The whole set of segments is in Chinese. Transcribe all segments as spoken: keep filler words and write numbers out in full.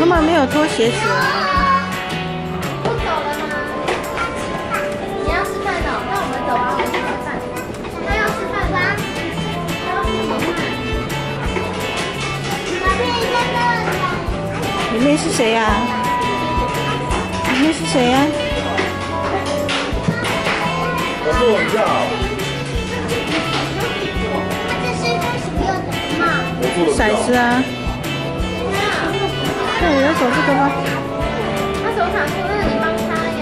根本没有脱鞋子啊！ 不走了吗？你要吃饭哦，那我们走吧，我们去吃饭。他要吃饭吧？他要吃什么饭？ 里面是谁呀、啊？里面是谁呀、啊？ 我坐一下。 这是他使用的吗？ 骰子啊。对，要走这个吗？ 他手卡住，那你帮他呀。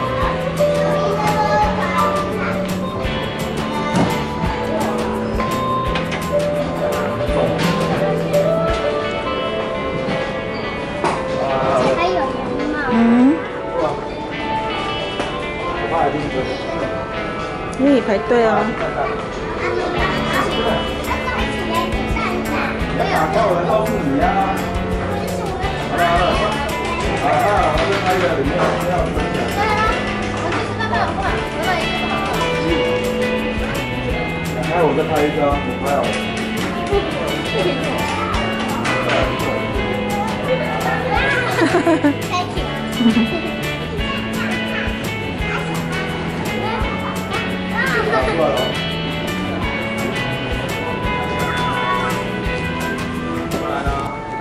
还有人吗？ 嗯。因为你排队哦。 打开我来告诉你呀。好了好了，好了，我再拍一个里面要分享。 对啊，我去吃饭饭好不好？我来一个好不好？ 打开我再拍一张，我拍好了。 Thank you.